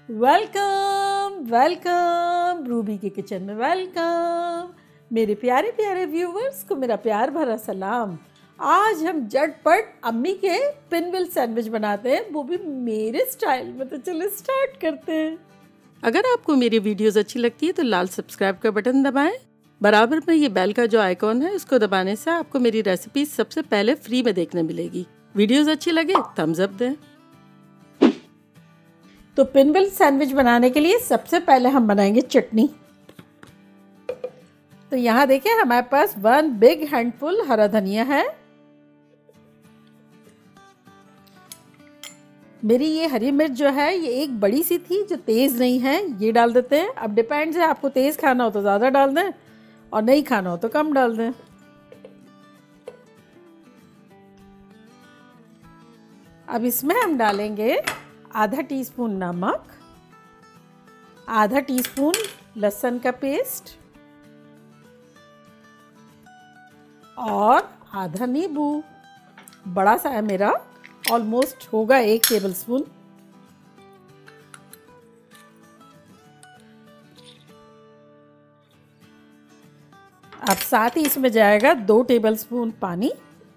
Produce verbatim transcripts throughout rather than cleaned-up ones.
Welcome welcome Ruby के kitchen में welcome. मेरे प्यारे प्यारे व्यूवर्स को मेरा प्यार भरा सलाम। आज हम झटपट अम्मी के पिनविल सैंडविच बनाते हैं, वो भी मेरे स्टाइल में। तो चलो स्टार्ट करते हैं। अगर आपको मेरी वीडियोस अच्छी लगती है तो लाल सब्सक्राइब का बटन दबाएं। बराबर में ये बेल का जो आइकॉन है उसको दबाने से आपको मेरी रेसिपी सबसे पहले फ्री में देखने मिलेगी। वीडियोस अच्छी लगे थम्स अप दें। तो पिनविल सैंडविच बनाने के लिए सबसे पहले हम बनाएंगे चटनी। तो यहाँ देखिए हमारे पास वन बिग हैंडफुल हरा धनिया है। मेरी ये हरी मिर्च जो है ये एक बड़ी सी थी जो तेज नहीं है, ये डाल देते हैं। अब डिपेंड्स है, आपको तेज खाना हो तो ज़्यादा डाल दें और नहीं खाना हो तो कम डाल दें। अब इसमें हम डालेंगे आधा टीस्पून नमक, आधा टीस्पून लहसुन का पेस्ट और आधा नींबू, बड़ा सा है मेरा, ऑलमोस्ट होगा एक टेबलस्पून। अब साथ ही इसमें जाएगा दो टेबलस्पून पानी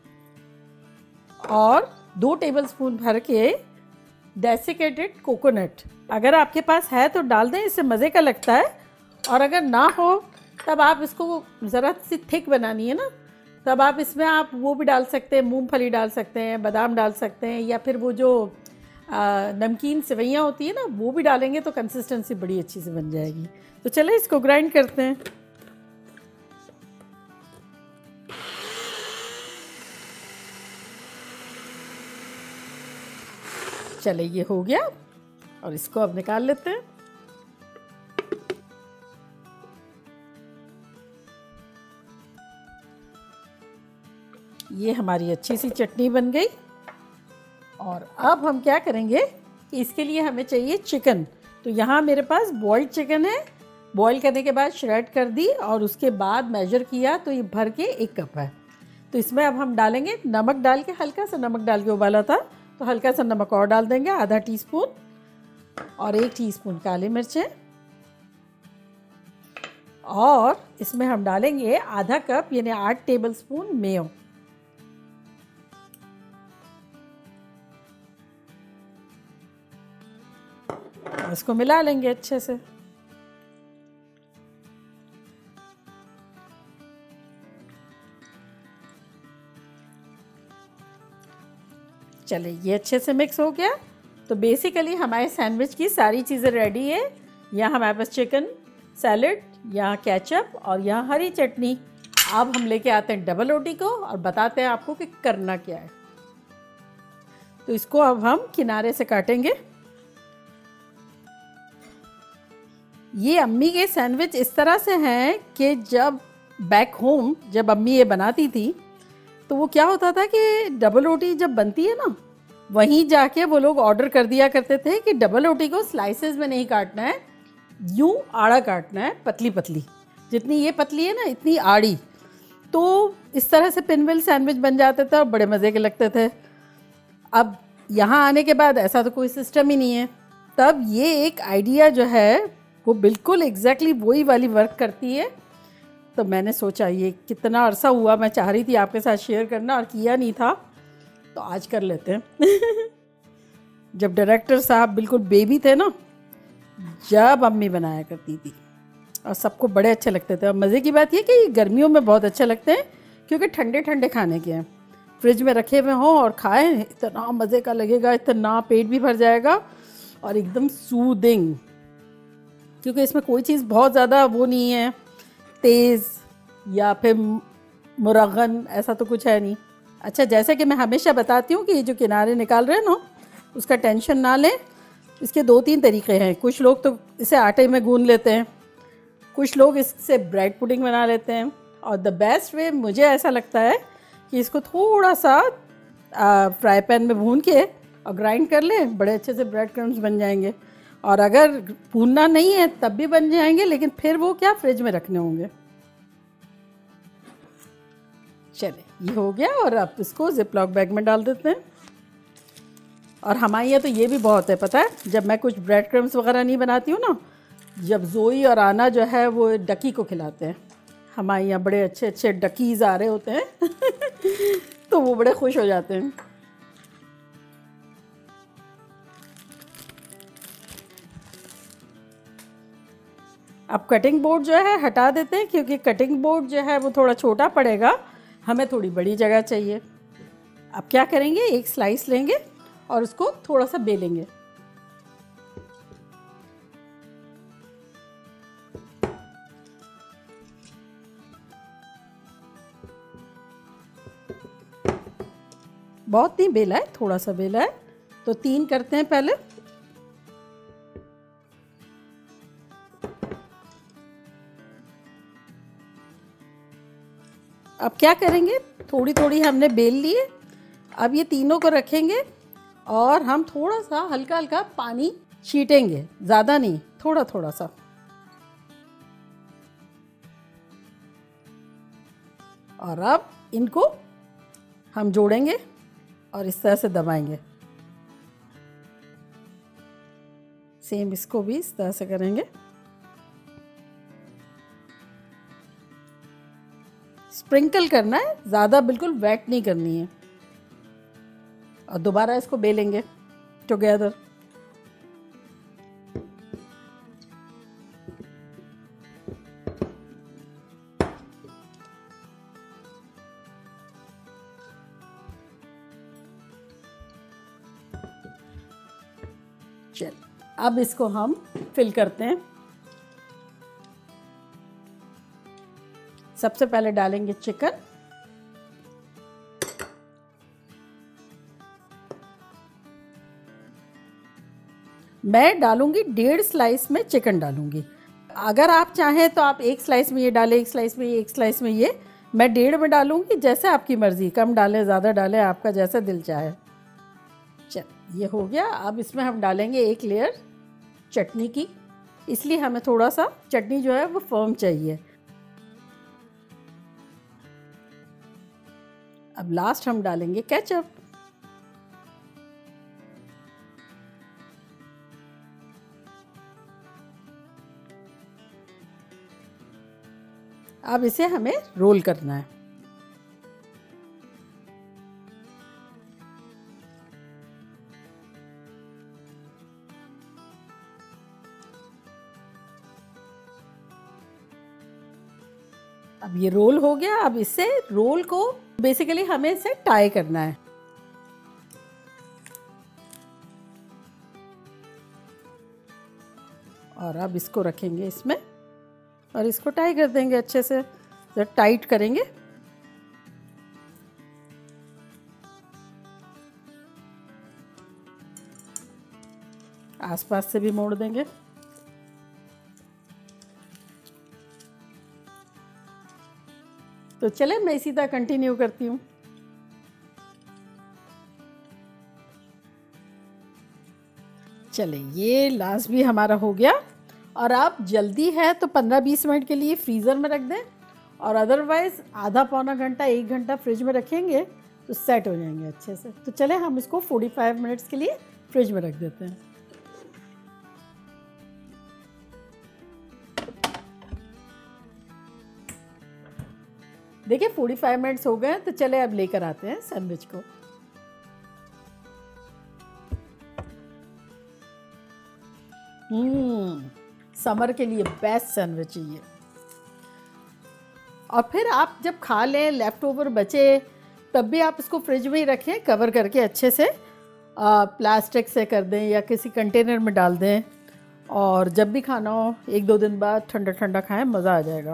और दो टेबलस्पून भर के डेसिकेटेड कोकोनट। अगर आपके पास है तो डाल दें, इससे मज़े का लगता है। और अगर ना हो तब आप इसको ज़रा सी थिक बनानी है ना, तब आप इसमें आप वो भी डाल सकते हैं, मूंगफली डाल सकते हैं, बादाम डाल सकते हैं, या फिर वो जो आ, नमकीन सेवइयाँ होती है ना वो भी डालेंगे तो कंसिस्टेंसी बड़ी अच्छी से बन जाएगी। तो चले इसको ग्राइंड करते हैं। चले ये हो गया और इसको अब निकाल लेते हैं। ये हमारी अच्छी सी चटनी बन गई। और अब हम क्या करेंगे कि इसके लिए हमें चाहिए चिकन। तो यहाँ मेरे पास बॉइल्ड चिकन है। बॉईल करने के बाद श्रेड कर दी और उसके बाद मेजर किया तो ये भर के एक कप है। तो इसमें अब हम डालेंगे नमक, डाल के हल्का सा नमक डाल के उबाला था तो हल्का सा नमक और डाल देंगे, आधा टीस्पून, और एक टीस्पून काली मिर्चें, और इसमें हम डालेंगे आधा कप यानी आठ टेबलस्पून मेयो। इसको मिला लेंगे अच्छे से। चले ये अच्छे से मिक्स हो गया। तो बेसिकली हमारे सैंडविच की सारी चीज़ें रेडी है। यहाँ हमारे पास चिकन, सैलेड, यहाँ केचप और यहाँ हरी चटनी। अब हम लेके आते हैं डबल रोटी को और बताते हैं आपको कि करना क्या है। तो इसको अब हम किनारे से काटेंगे। ये अम्मी के सैंडविच इस तरह से हैं कि जब बैक होम जब अम्मी ये बनाती थी तो वो क्या होता था कि डबल रोटी जब बनती है ना, वहीं जाके वो लोग ऑर्डर कर दिया करते थे कि डबल रोटी को स्लाइसेस में नहीं काटना है, यूं आड़ा काटना है, पतली पतली, जितनी ये पतली है ना इतनी आड़ी। तो इस तरह से पिनविल सैंडविच बन जाते थे और बड़े मज़े के लगते थे। अब यहाँ आने के बाद ऐसा तो कोई सिस्टम ही नहीं है। तब ये एक आइडिया जो है वो बिल्कुल एग्जैक्टली वही वाली वर्क करती है। तो मैंने सोचा ये कितना अरसा हुआ मैं चाह रही थी आपके साथ शेयर करना और किया नहीं था, तो आज कर लेते हैं। जब डायरेक्टर साहब बिल्कुल बेबी थे ना, जब अम्मी बनाया करती थी और सबको बड़े अच्छे लगते थे। और मज़े की बात ये कि गर्मियों में बहुत अच्छे लगते हैं क्योंकि ठंडे ठंडे खाने के हैं, फ्रिज में रखे हुए हों और खाएं, इतना मज़े का लगेगा, इतना पेट भी भर जाएगा और एकदम सूदिंग। क्योंकि इसमें कोई चीज़ बहुत ज़्यादा वो नहीं है, तेज़ या फिर मुरगन, ऐसा तो कुछ है नहीं। अच्छा, जैसे कि मैं हमेशा बताती हूँ कि ये जो किनारे निकाल रहे हैं ना उसका टेंशन ना लें। इसके दो तीन तरीके हैं। कुछ लोग तो इसे आटे में गूंद लेते हैं, कुछ लोग इससे ब्रेड पुडिंग बना लेते हैं, और द बेस्ट वे मुझे ऐसा लगता है कि इसको थोड़ा सा फ्राई पैन में भून के और ग्राइंड कर लें, बड़े अच्छे से ब्रेड क्रम्स बन जाएंगे। और अगर भूनना नहीं है तब भी बन जाएंगे, लेकिन फिर वो क्या फ्रिज में रखने होंगे। चले ये हो गया और अब इसको जिप लॉक बैग में डाल देते हैं। और हमारे यहाँ तो ये भी बहुत है, पता है, जब मैं कुछ ब्रेड क्रम्स वगैरह नहीं बनाती हूँ ना, जब जोई और आना जो है वो डकी को खिलाते हैं। हमारे यहाँ बड़े अच्छे अच्छे डकीज आ रहे होते हैं तो वो बड़े खुश हो जाते हैं। अब कटिंग बोर्ड जो है हटा देते हैं, क्योंकि कटिंग बोर्ड जो है वो थोड़ा छोटा पड़ेगा, हमें थोड़ी बड़ी जगह चाहिए। अब क्या करेंगे, एक स्लाइस लेंगे और उसको थोड़ा सा बेलेंगे। बहुत नहीं बेला है, थोड़ा सा बेला है, तो तीन करते हैं पहले। अब क्या करेंगे, थोड़ी थोड़ी हमने बेल लिए, अब ये तीनों को रखेंगे और हम थोड़ा सा हल्का हल्का पानी छीटेंगे, ज़्यादा नहीं, थोड़ा थोड़ा सा। और अब इनको हम जोड़ेंगे और इस तरह से दबाएंगे। सेम इसको भी इस तरह से करेंगे। स्प्रिंकल करना है, ज़्यादा बिल्कुल वेट नहीं करनी है। और दोबारा इसको बेलेंगे टुगेदर। चल, अब इसको हम फिल करते हैं। सबसे पहले डालेंगे चिकन, मैं डालूंगी डेढ़ स्लाइस में चिकन डालूंगी। अगर आप चाहें तो आप एक स्लाइस में ये डालें, एक स्लाइस में ये, एक स्लाइस में ये, मैं डेढ़ में डालूंगी, जैसे आपकी मर्जी, कम डालें ज़्यादा डालें, आपका जैसा दिल चाहे। चल, ये हो गया। अब इसमें हम डालेंगे एक लेयर चटनी की, इसलिए हमें थोड़ा सा चटनी जो है वो फर्म चाहिए। अब लास्ट हम डालेंगे केचप। अब इसे हमें रोल करना है। अब ये रोल हो गया। अब इससे रोल को बेसिकली हमें इसे टाई करना है। और अब इसको रखेंगे इसमें और इसको टाई कर देंगे अच्छे से, तो टाइट करेंगे। आसपास से भी मोड़ देंगे। तो चले, मैं इसी तरह कंटिन्यू करती हूँ। चले, ये लास्ट भी हमारा हो गया। और आप जल्दी है तो पंद्रह बीस मिनट के लिए फ्रीज़र में रख दें, और अदरवाइज़ आधा पौना घंटा एक घंटा फ्रिज में रखेंगे तो सेट हो जाएंगे अच्छे से। तो चले, हम इसको पैंतालीस मिनट्स के लिए फ्रिज में रख देते हैं। देखिए पैंतालीस मिनट्स हो गए, तो चले अब लेकर आते हैं सैंडविच को। हम्म समर के लिए बेस्ट सैंडविच है ये। और फिर आप जब खा लें, लेफ़्ट ओवर बचे, तब भी आप इसको फ्रिज में ही रखें, कवर करके अच्छे से, आ, प्लास्टिक से कर दें या किसी कंटेनर में डाल दें, और जब भी खाना हो एक दो दिन बाद ठंडा ठंडा खाएं, मज़ा आ जाएगा।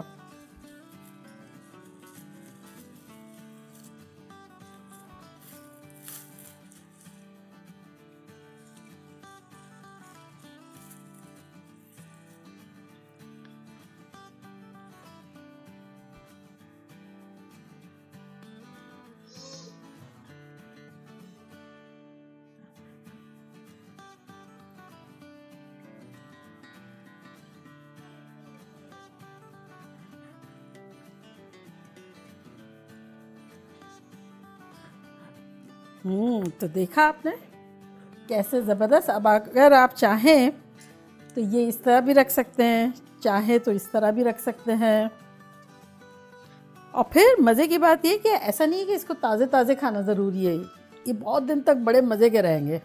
हम्म तो देखा आपने, कैसे ज़बरदस्त। अब अगर आप चाहें तो ये इस तरह भी रख सकते हैं, चाहे तो इस तरह भी रख सकते हैं। और फिर मज़े की बात ये कि ऐसा नहीं है कि इसको ताज़े ताज़े खाना ज़रूरी है, ये बहुत दिन तक बड़े मज़े के रहेंगे।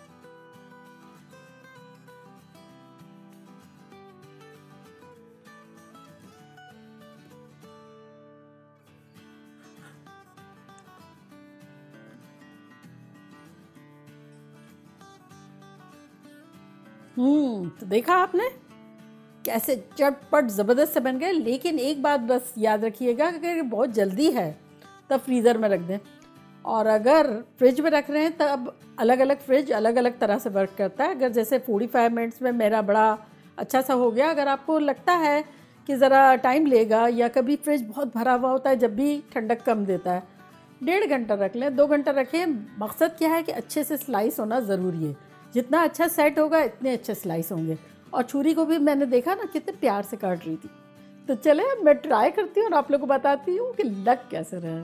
हम्म तो देखा आपने कैसे चटपट ज़बरदस्त से बन गए। लेकिन एक बात बस याद रखिएगा कि अगर बहुत जल्दी है तब फ्रीज़र में रख दें, और अगर फ्रिज में रख रहे हैं तब अलग अलग फ्रिज अलग अलग तरह से वर्क करता है। अगर जैसे पैंतालीस मिनट्स में मेरा बड़ा अच्छा सा हो गया, अगर आपको लगता है कि ज़रा टाइम लेगा या कभी फ्रिज बहुत भरा हुआ होता है जब भी ठंडक कम देता है, डेढ़ घंटा रख लें, दो घंटा रखें। मकसद क्या है कि अच्छे से स्लाइस होना ज़रूरी है, जितना अच्छा सेट होगा इतने अच्छे स्लाइस होंगे। और छुरी को भी मैंने देखा ना कितने प्यार से काट रही थी। तो चले मैं ट्राई करती हूँ और आप लोगों को बताती हूँ कि लग कैसे रहे।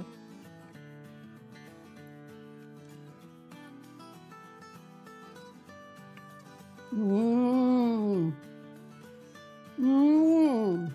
हम्म हम्म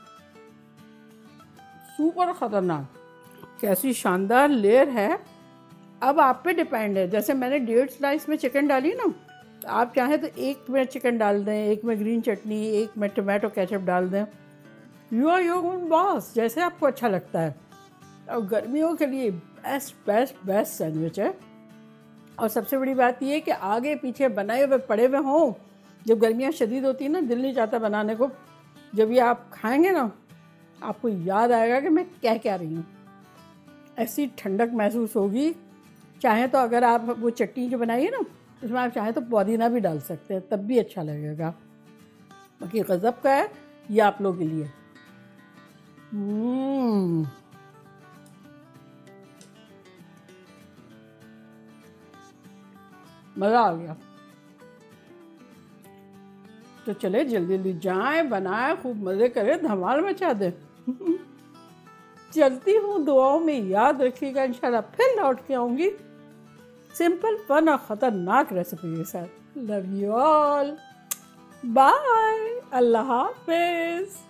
सुपर खतरनाक, कैसी शानदार लेयर है। अब आप पे डिपेंड है, जैसे मैंने डेढ़ स्लाइस में चिकन डाली ना, आप चाहें तो एक में चिकन डाल दें, एक में ग्रीन चटनी, एक में टमाटो केचप डाल दें। You are your own boss, जैसे आपको अच्छा लगता है। और गर्मियों के लिए बेस्ट बेस्ट बेस्ट सैंडविच है। और सबसे बड़ी बात यह है कि आगे पीछे बनाए हुए पड़े हुए हों, जब गर्मियाँ शदीद होती है ना, दिल नहीं चाहता बनाने को, जब ये आप खाएंगे ना आपको याद आएगा कि मैं क्या क्या रही हूँ, ऐसी ठंडक महसूस होगी। चाहे तो अगर आप वो चटनी जो बनाई है ना, उसमें आप चाहें तो पुदीना भी डाल सकते हैं, तब भी अच्छा लगेगा। बाकी गज़ब का है ये आप लोगों के लिए। हम्म मज़ा आ गया। तो चले जल्दी जल्दी जाएं, बनाएं, खूब मज़े करें, धमाल मचा दें। चलती हूँ, दुआओं में याद रखिएगा, इंशाल्लाह फिर लौट के आऊँगी सिंपल फन और ख़तरनाक रेसिपी के साथ। Love you all, bye, Allah हाफिज़।